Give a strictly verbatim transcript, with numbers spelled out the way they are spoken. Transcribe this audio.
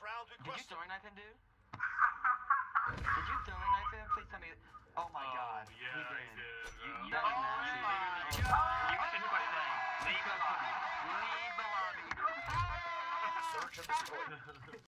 round Did you requested. throwing knife him, dude? Did you throwing knife him? Please tell me. Oh my Oh, god. yeah, he he did. did, You, bro. you, that's Oh nasty. my Oh. God. You should quit playing. Leave the lobby. Leave the lobby. Search and destroy.